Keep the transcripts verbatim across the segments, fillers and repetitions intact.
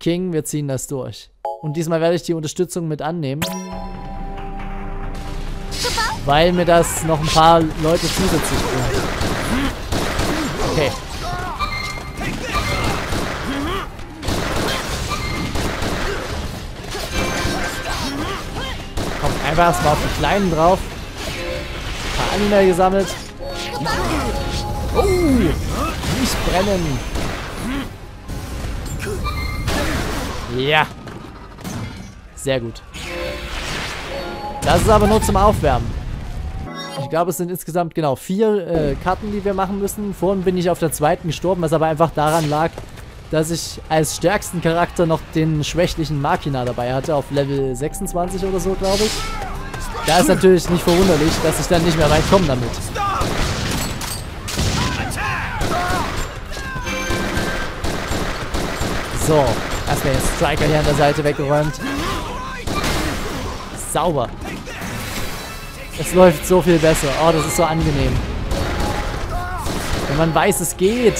King, wir ziehen das durch. Und diesmal werde ich die Unterstützung mit annehmen. Weil mir das noch ein paar Leute zusätzlich bringt. Okay. Komm, einfach erstmal auf die Kleinen drauf. Ein paar Anime gesammelt. Oh! Nicht brennen! Ja! Sehr gut. Das ist aber nur zum Aufwärmen. Ich glaube, es sind insgesamt genau vier äh, Karten, die wir machen müssen. Vorhin bin ich auf der zweiten gestorben, was aber einfach daran lag, dass ich als stärksten Charakter noch den schwächlichen Makina dabei hatte, auf Level sechsundzwanzig oder so, glaube ich. Da ist natürlich nicht verwunderlich, dass ich dann nicht mehr weit komme damit. So, erstmal den Striker hier an der Seite weggeräumt. Sauber. Es läuft so viel besser. Oh, das ist so angenehm. Wenn man weiß, es geht.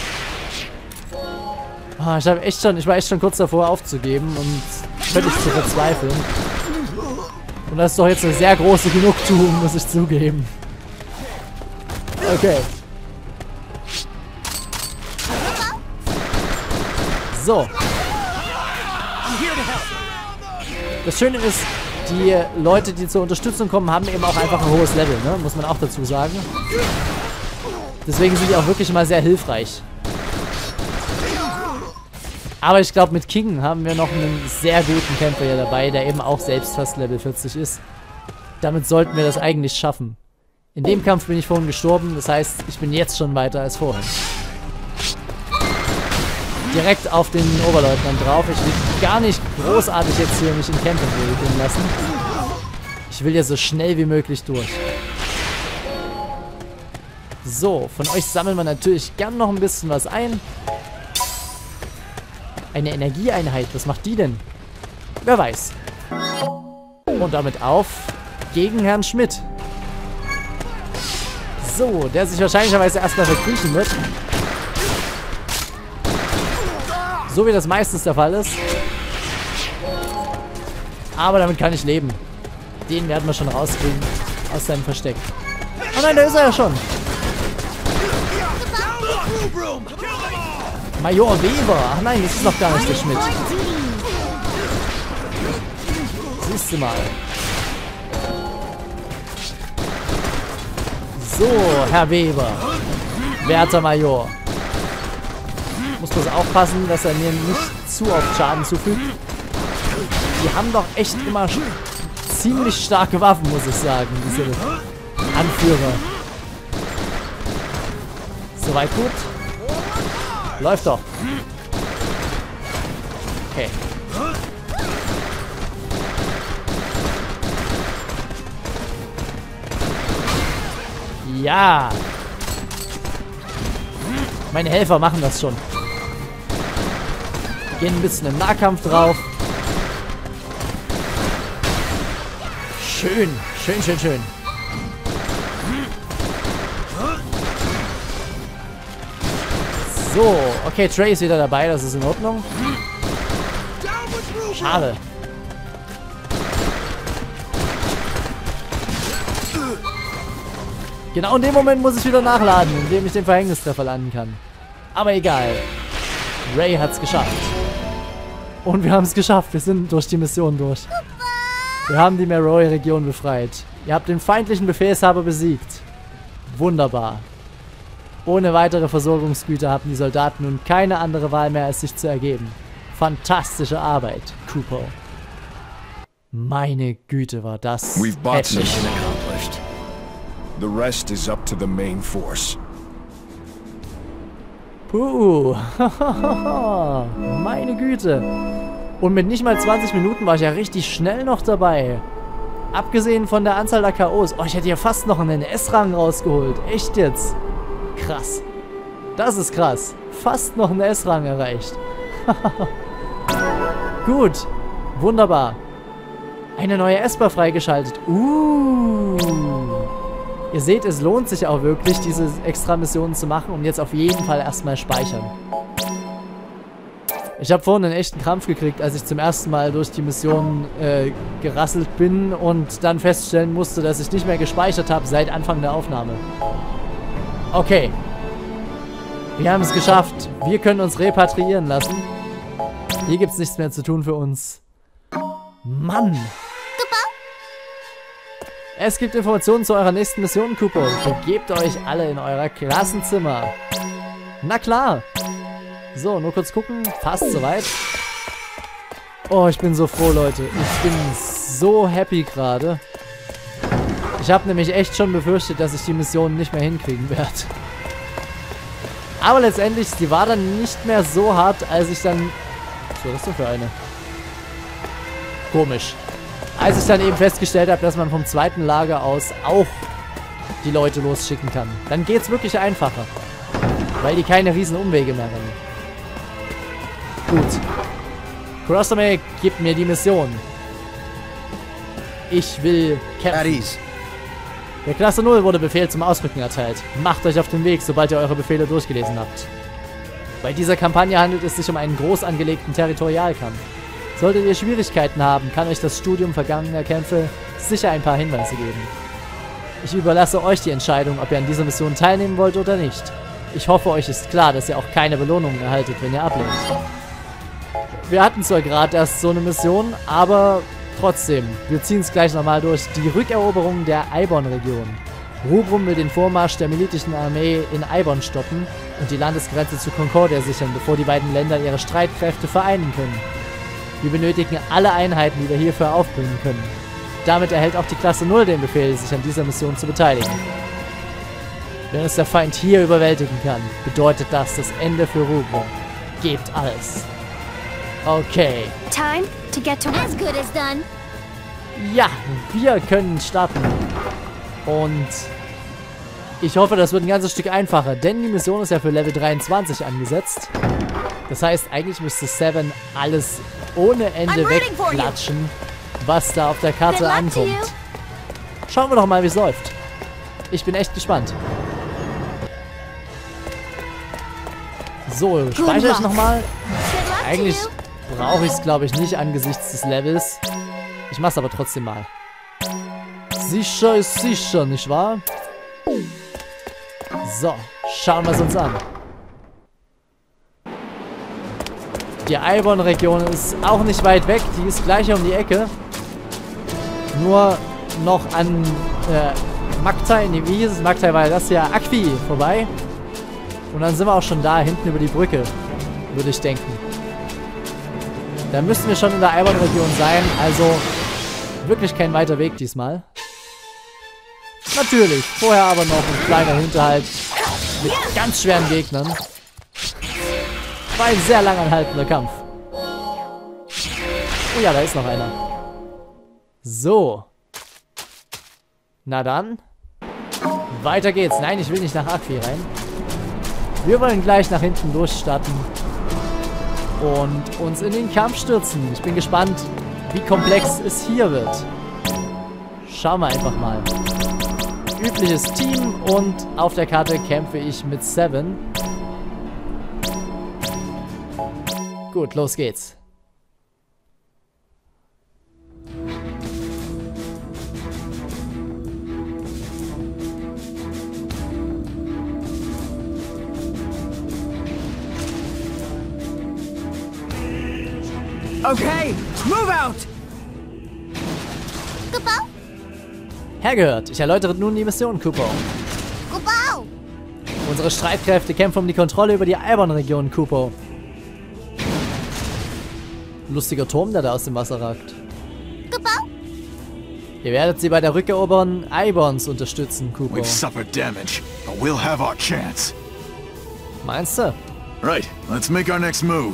Oh, ich, hab echt schon, ich war echt schon kurz davor aufzugeben und völlig zu verzweifeln. Und das ist doch jetzt eine sehr große Genugtuung, muss ich zugeben. Okay. So. Das Schöne ist, die Leute, die zur Unterstützung kommen, haben eben auch einfach ein hohes Level, ne? Muss man auch dazu sagen. Deswegen sind die auch wirklich mal sehr hilfreich. Aber ich glaube, mit King haben wir noch einen sehr guten Kämpfer hier dabei, der eben auch selbst fast Level vierzig ist. Damit sollten wir das eigentlich schaffen. In dem Kampf bin ich vorhin gestorben, das heißt, ich bin jetzt schon weiter als vorhin. Direkt auf den Oberleutnant drauf. Ich will gar nicht großartig jetzt hier mich in Kämpfe gehen lassen. Ich will ja so schnell wie möglich durch. So, von euch sammeln wir natürlich gern noch ein bisschen was ein. Eine Energieeinheit, was macht die denn? Wer weiß. Und damit auf gegen Herrn Schmidt. So, der sich wahrscheinlicherweise erstmal verkriechen wird. So wie das meistens der Fall ist. Aber damit kann ich leben. Den werden wir schon rauskriegen aus seinem Versteck. Oh nein, da ist er ja schon. Major Weber. Ach nein, das ist noch gar nicht der Schmidt. Siehst du mal. So, Herr Weber. Werter Major. Muss bloß aufpassen, dass er mir nicht zu oft Schaden zufügt. Die haben doch echt immer ziemlich starke Waffen, muss ich sagen, diese Anführer. Soweit gut. Läuft doch. Okay. Ja. Meine Helfer machen das schon. Gehen ein bisschen im Nahkampf drauf. Schön, schön, schön, schön. So, okay, Trey ist wieder dabei, das ist in Ordnung. Schade. Genau in dem Moment muss ich wieder nachladen, indem ich den Verhängnistreffer landen kann. Aber egal. Ray hat's geschafft. Und wir haben es geschafft. Wir sind durch die Mission durch. Wir haben die Meroe-Region befreit. Ihr habt den feindlichen Befehlshaber besiegt. Wunderbar. Ohne weitere Versorgungsgüter haben die Soldaten nun keine andere Wahl mehr, als sich zu ergeben. Fantastische Arbeit, Kupo. Meine Güte, war das We've bought heftig. mission accomplished. The rest is up to the main force. Puh. Meine Güte. Und mit nicht mal zwanzig Minuten war ich ja richtig schnell noch dabei. Abgesehen von der Anzahl der K Os. Oh, ich hätte ja fast noch einen S-Rang rausgeholt. Echt jetzt? Krass. Das ist krass. Fast noch einen S-Rang erreicht. Gut. Wunderbar. Eine neue Esper freigeschaltet. Uh. Ihr seht, es lohnt sich auch wirklich, diese Extra-Missionen zu machen und jetzt auf jeden Fall erstmal speichern. Ich habe vorhin einen echten Krampf gekriegt, als ich zum ersten Mal durch die Mission äh, gerasselt bin und dann feststellen musste, dass ich nicht mehr gespeichert habe seit Anfang der Aufnahme. Okay. Wir haben es geschafft. Wir können uns repatriieren lassen. Hier gibt es nichts mehr zu tun für uns. Mann! Es gibt Informationen zu eurer nächsten Mission, Kupo. Begebt euch alle in euer Klassenzimmer. Na klar! So, nur kurz gucken. Fast soweit. Oh, ich bin so froh, Leute. Ich bin so happy gerade. Ich habe nämlich echt schon befürchtet, dass ich die Mission nicht mehr hinkriegen werde. Aber letztendlich, die war dann nicht mehr so hart, als ich dann... Was war das denn für eine? Komisch. Als ich dann eben festgestellt habe, dass man vom zweiten Lager aus auch die Leute losschicken kann. Dann geht es wirklich einfacher. Weil die keine riesen Umwege mehr rennen. Gut. Kurosame, gib mir die Mission. Ich will kämpfen. Der Klasse null wurde Befehl zum Ausrücken erteilt. Macht euch auf den Weg, sobald ihr eure Befehle durchgelesen habt. Bei dieser Kampagne handelt es sich um einen groß angelegten Territorialkampf. Solltet ihr Schwierigkeiten haben, kann euch das Studium vergangener Kämpfe sicher ein paar Hinweise geben. Ich überlasse euch die Entscheidung, ob ihr an dieser Mission teilnehmen wollt oder nicht. Ich hoffe, euch ist klar, dass ihr auch keine Belohnungen erhaltet, wenn ihr ablehnt. Wir hatten zwar gerade erst so eine Mission, aber trotzdem, wir ziehen es gleich nochmal durch. Die Rückeroberung der Eibon-Region. Rubrum will den Vormarsch der militischen Armee in Eibon stoppen und die Landesgrenze zu Concordia sichern, bevor die beiden Länder ihre Streitkräfte vereinen können. Wir benötigen alle Einheiten, die wir hierfür aufbringen können. Damit erhält auch die Klasse null den Befehl, sich an dieser Mission zu beteiligen. Wenn es der Feind hier überwältigen kann, bedeutet das das Ende für Rubrum. Gebt alles. Okay. Time to get to as good as done. Ja, wir können starten. Und ich hoffe, das wird ein ganzes Stück einfacher, denn die Mission ist ja für Level dreiundzwanzig angesetzt. Das heißt, eigentlich müsste Seven alles ohne Ende wegklatschen, was da auf der Karte ankommt. Schauen wir doch mal, wie es läuft. Ich bin echt gespannt. So, speichere ich nochmal. Eigentlich brauche ich es, glaube ich, nicht angesichts des Levels. Ich mache es aber trotzdem mal. Sicher ist sicher, nicht wahr? So, schauen wir es uns an. Die Eibon-Region ist auch nicht weit weg. Die ist gleich um die Ecke. Nur noch an äh, Magtai, nee, wie hieß es? Magtai war ja das hier, Akvi vorbei. Und dann sind wir auch schon da, hinten über die Brücke, würde ich denken. Da müssten wir schon in der Eibon-Region sein, also wirklich kein weiter Weg diesmal. Natürlich, vorher aber noch ein kleiner Hinterhalt mit ganz schweren Gegnern. War ein sehr lang anhaltender Kampf. Oh ja, da ist noch einer. So. Na dann. Weiter geht's. Nein, ich will nicht nach Akvi rein. Wir wollen gleich nach hinten durchstarten und uns in den Kampf stürzen. Ich bin gespannt, wie komplex es hier wird. Schauen wir einfach mal. Übliches Team und auf der Karte kämpfe ich mit Seven. Gut, los geht's. Okay, move out! Kupo? Hergehört, ich erläutere nun die Mission, Kupo. Kupo! Unsere Streitkräfte kämpfen um die Kontrolle über die Eibon-Region, Kupo. Lustiger Turm, der da aus dem Wasser ragt. Kupo? Ihr werdet sie bei der Rückeroberung Eibons unterstützen, Kupo. We've suffered damage, but we'll have our chance. Meinst du? Right, let's make our next move.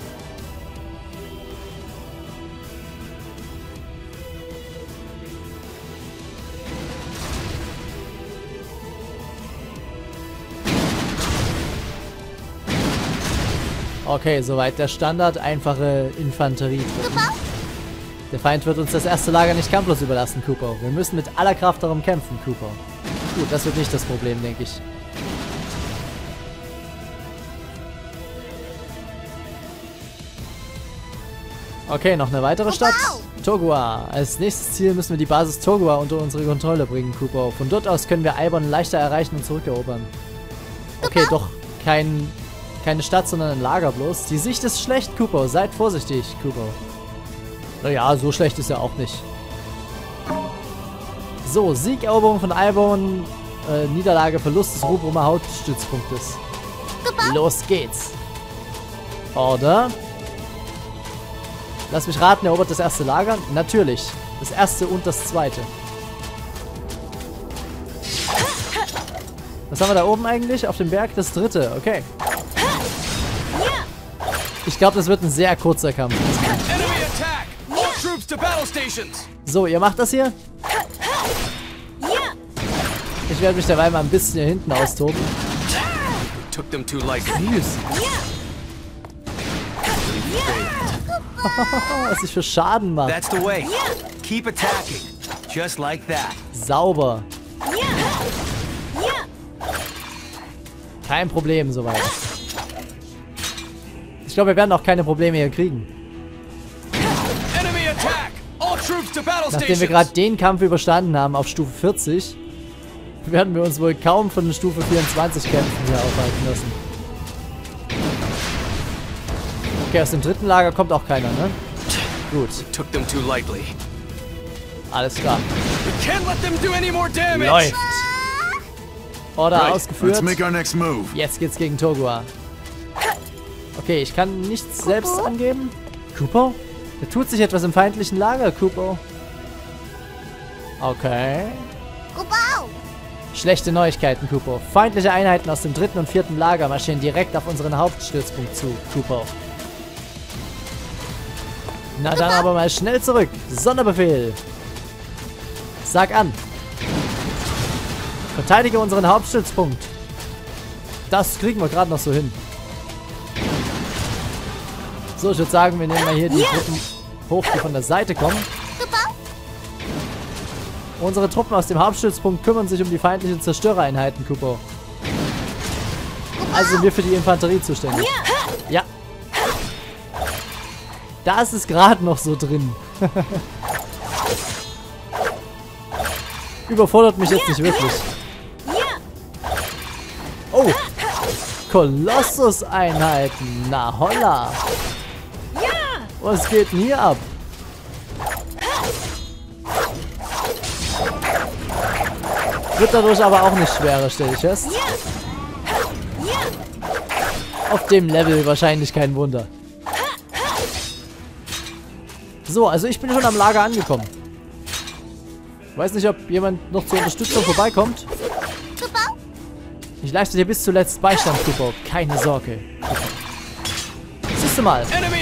Okay, soweit der Standard, einfache Infanterie. Der Feind wird uns das erste Lager nicht kampflos überlassen, Kupo. Wir müssen mit aller Kraft darum kämpfen, Kupo. Gut, das wird nicht das Problem, denke ich. Okay, noch eine weitere Stadt. Togoa. Als nächstes Ziel müssen wir die Basis Togoa unter unsere Kontrolle bringen, Kupo. Von dort aus können wir Eibon leichter erreichen und zurückerobern. Okay, doch kein, keine Stadt, sondern ein Lager bloß. Die Sicht ist schlecht, Kupo. Seid vorsichtig, Kupo. Naja, so schlecht ist er auch nicht. So, Siegeroberung von Eibon. Äh, Niederlage, Verlust des Rubrumer Hauptstützpunktes. Los geht's. Order. Lass mich raten, erobert das erste Lager? Natürlich. Das erste und das zweite. Was haben wir da oben eigentlich? Auf dem Berg? Das dritte. Okay. Ich glaube, das wird ein sehr kurzer Kampf. So, ihr macht das hier? Ich werde mich dabei mal ein bisschen hier hinten austoben. Süß. Was ich für Schaden mache. That's the way. Keep attacking. Just like that. Sauber. Kein Problem soweit. Ich glaube, wir werden auch keine Probleme hier kriegen. Nachdem wir gerade den Kampf überstanden haben auf Stufe vierzig, werden wir uns wohl kaum von Stufe vierundzwanzig Kämpfen hier aufhalten lassen. Okay, aus dem dritten Lager kommt auch keiner, ne? Gut. Alles klar. Läuft. Order ausgeführt. Jetzt geht's gegen Togoa. Okay, ich kann nichts selbst angeben. Kupo? Da tut sich etwas im feindlichen Lager, Kupo. Okay. Schlechte Neuigkeiten, Kupo. Feindliche Einheiten aus dem dritten und vierten Lager marschieren direkt auf unseren Hauptstützpunkt zu, Kupo. Na dann aber mal schnell zurück. Sonderbefehl. Sag an. Verteidige unseren Hauptstützpunkt. Das kriegen wir gerade noch so hin. So, ich würde sagen, wir nehmen mal hier die Truppen hoch, die von der Seite kommen. Unsere Truppen aus dem Hauptstützpunkt kümmern sich um die feindlichen Zerstörereinheiten, Kupo. Also sind wir für die Infanterie zuständig. Ja. Da ist es gerade noch so drin. Überfordert mich jetzt nicht wirklich. Oh. Kolossus-Einheiten. Na holla. Was geht denn hier ab? Wird dadurch aber auch nicht schwerer, stelle ich fest. Auf dem Level wahrscheinlich kein Wunder. So, also ich bin schon am Lager angekommen. Weiß nicht, ob jemand noch zur Unterstützung vorbeikommt. Ich leiste dir bis zuletzt Beistand, Kupo. Keine Sorge. Siehst du mal.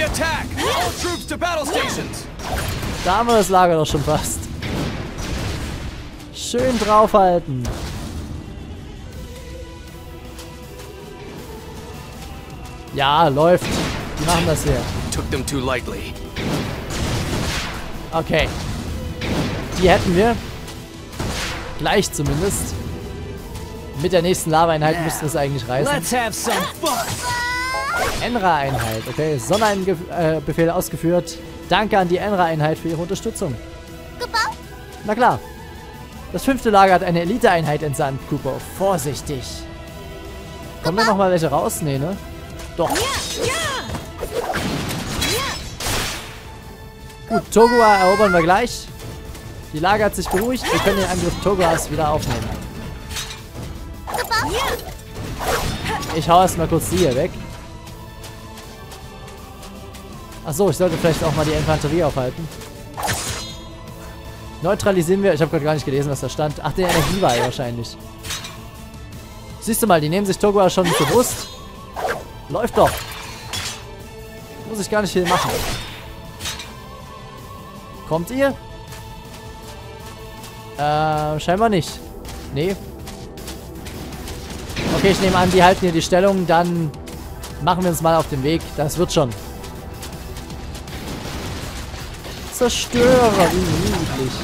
Da haben wir das Lager doch schon fast. Schön draufhalten. Ja, läuft. Die machen das hier. Okay. Die hätten wir. Gleich zumindest. Mit der nächsten Lava-Einheit müssten wir es eigentlich reißen. Enra-Einheit. Okay, Sonderbefehl ausgeführt. Danke an die Enra-Einheit für ihre Unterstützung. Na klar. Das fünfte Lager hat eine Elite-Einheit entsandt, Kupo. Vorsichtig. Kommen da nochmal welche raus? Nee, ne? Doch. Gut, Togoa erobern wir gleich. Die Lage hat sich beruhigt. Wir können den Angriff Togoas wieder aufnehmen. Ich hau erstmal kurz die hier weg. Achso, ich sollte vielleicht auch mal die Infanterie aufhalten. Neutralisieren wir. Ich habe gerade gar nicht gelesen, was da stand. Ach, den Energieball wahrscheinlich. Siehst du mal, die nehmen sich Togoa schon bewusst. Läuft doch. Muss ich gar nicht viel machen. Kommt ihr? Äh, scheinbar nicht. Nee. Okay, ich nehme an, die halten hier die Stellung. Dann machen wir uns mal auf den Weg. Das wird schon. Zerstörer, wie niedlich.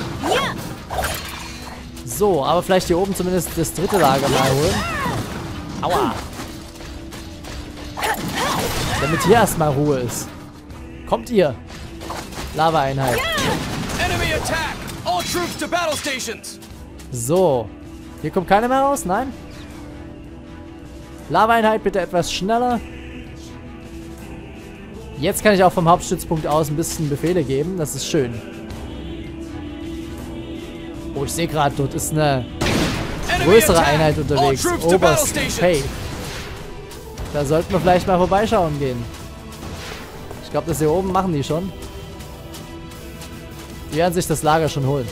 So, aber vielleicht hier oben zumindest das dritte Lager mal holen. Aua. Damit hier erstmal Ruhe ist. Kommt ihr? Lava-Einheit. Enemy attack! All troops to battle stations! So. Hier kommt keiner mehr raus? Nein? Lava-Einheit bitte etwas schneller. Jetzt kann ich auch vom Hauptstützpunkt aus ein bisschen Befehle geben. Das ist schön. Oh, ich sehe gerade, dort ist eine größere Einheit unterwegs. Oberst Faith. Da sollten wir vielleicht mal vorbeischauen gehen. Ich glaube, das hier oben machen die schon. Die werden sich das Lager schon holen.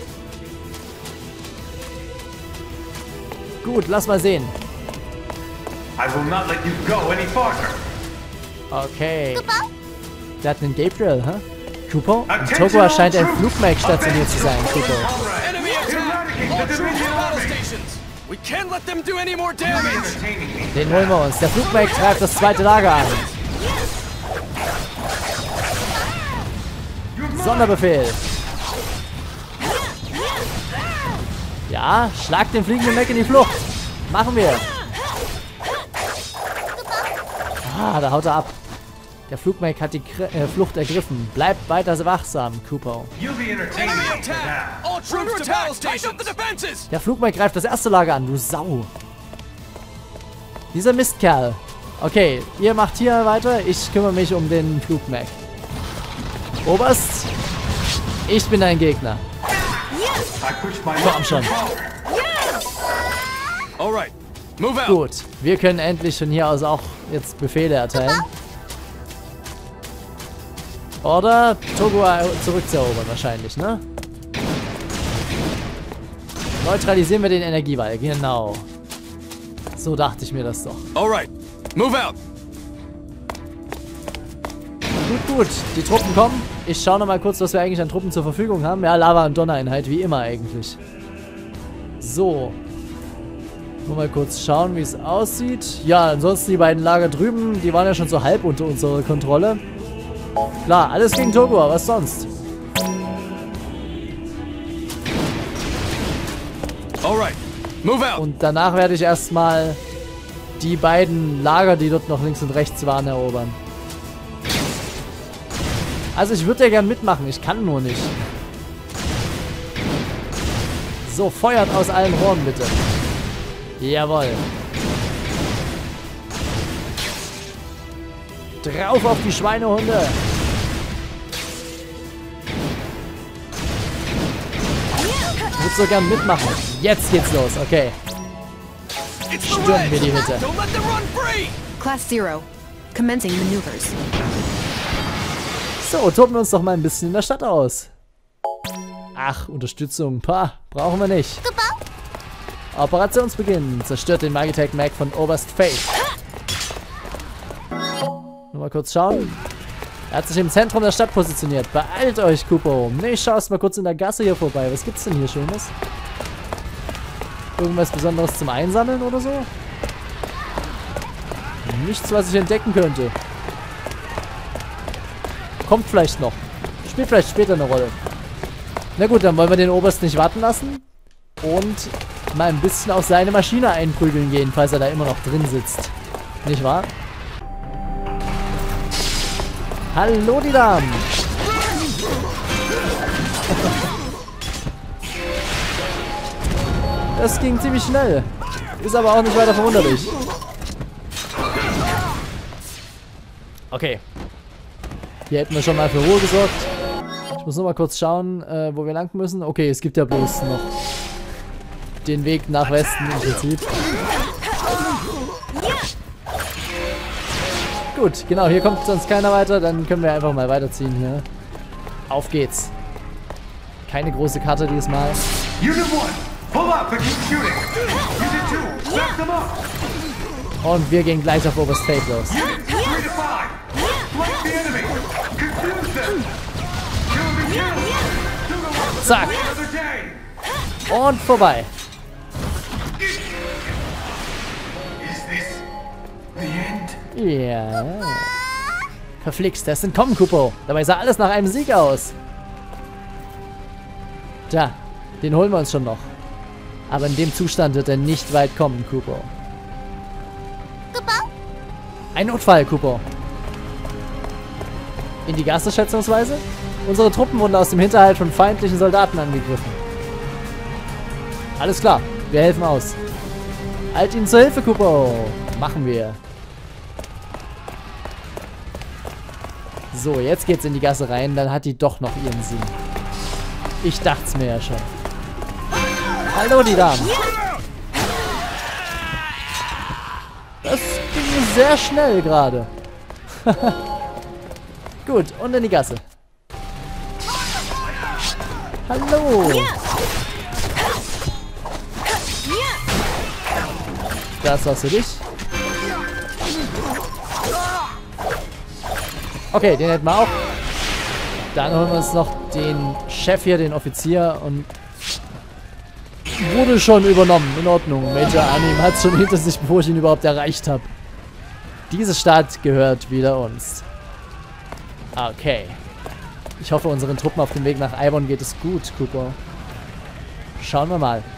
Gut, lass mal sehen. I will not let you go any farther. Okay. Der hat einen Gabriel, hä? Kupo? In Togo scheint ein Flugmech stationiert zu sein, Kupo. Enemy attack! All troops to battle stations! We can't let them do any more damage! Den holen wir uns. Der Flugmech greift das zweite Lager an. Sonderbefehl. Ja, schlag den fliegenden Mech in die Flucht. Machen wir. Ah, da haut er ab. Der Flugmech hat die Kr äh, Flucht ergriffen. Bleibt weiter wachsam, Kupo. Der Flugmech greift das erste Lager an, du Sau. Dieser Mistkerl. Okay, ihr macht hier weiter. Ich kümmere mich um den Flugmech. Oberst, ich bin dein Gegner. Komm schon. Alright, move out. Gut, wir können endlich von hier aus auch jetzt Befehle erteilen. Oder Togo zurückzuerobern wahrscheinlich, ne? Neutralisieren wir den Energieball, genau. So dachte ich mir das doch. Alright, move out. Gut, gut, die Truppen kommen. Ich schaue noch mal kurz, was wir eigentlich an Truppen zur Verfügung haben. Ja, Lava- und Donnereinheit, wie immer eigentlich. So. Nur mal kurz schauen, wie es aussieht. Ja, ansonsten die beiden Lager drüben, die waren ja schon so halb unter unserer Kontrolle. Klar, alles gegen Togo, was sonst? Alright, move out. Und danach werde ich erstmal die beiden Lager, die dort noch links und rechts waren, erobern. Also ich würde ja gern mitmachen, ich kann nur nicht. So, feuert aus allen Rohren bitte. Jawohl. Drauf auf die Schweinehunde. Ich würde so gern mitmachen. Jetzt geht's los, okay. Stürmen wir die Hütte. Class Zero. Commencing maneuvers. So, toben wir uns doch mal ein bisschen in der Stadt aus. Ach, Unterstützung. Pah, brauchen wir nicht. Operationsbeginn. Zerstört den Magitech Mech von Oberst Faith. Nur mal kurz schauen. Er hat sich im Zentrum der Stadt positioniert. Beeilt euch, Kupo. Ne, ich schau erst mal kurz in der Gasse hier vorbei. Was gibt's denn hier Schönes? Irgendwas Besonderes zum Einsammeln oder so? Nichts, was ich entdecken könnte. Kommt vielleicht noch. Spielt vielleicht später eine Rolle. Na gut, dann wollen wir den Oberst nicht warten lassen. Und mal ein bisschen auf seine Maschine einprügeln gehen, falls er da immer noch drin sitzt. Nicht wahr? Hallo, die Damen! Das ging ziemlich schnell. Ist aber auch nicht weiter verwunderlich. Okay. Hier hätten wir schon mal für Ruhe gesorgt. Ich muss nur mal kurz schauen, äh, wo wir lang müssen. Okay, es gibt ja bloß noch den Weg nach Westen im Prinzip. Gut, genau, hier kommt sonst keiner weiter. Dann können wir einfach mal weiterziehen hier. Auf geht's. Keine große Karte diesmal. Und wir gehen gleich auf Oberst Faith los. Zack. Und vorbei. Ja. Verflixt, das ist ein Kommen, Kupo. Dabei sah alles nach einem Sieg aus. Tja, den holen wir uns schon noch. Aber in dem Zustand wird er nicht weit kommen, Kupo. Ein Notfall, Kupo. In die Gasse schätzungsweise? Unsere Truppen wurden aus dem Hinterhalt von feindlichen Soldaten angegriffen. Alles klar, wir helfen aus. Halt ihnen zur Hilfe, Kupo. Machen wir. So, jetzt geht's in die Gasse rein. Dann hat die doch noch ihren Sinn. Ich dacht's mir ja schon. Hallo, die Damen. Das ging sehr schnell gerade. Gut, und in die Gasse. Hallo. Das war's für dich. Okay, den hätten wir auch. Dann holen wir uns noch den Chef hier, den Offizier, und wurde schon übernommen. In Ordnung. Major Anim hat es schon hinter sich, bevor ich ihn überhaupt erreicht habe. Diese Stadt gehört wieder uns. Okay. Ich hoffe, unseren Truppen auf dem Weg nach Eibon geht es gut, Cooper. Schauen wir mal.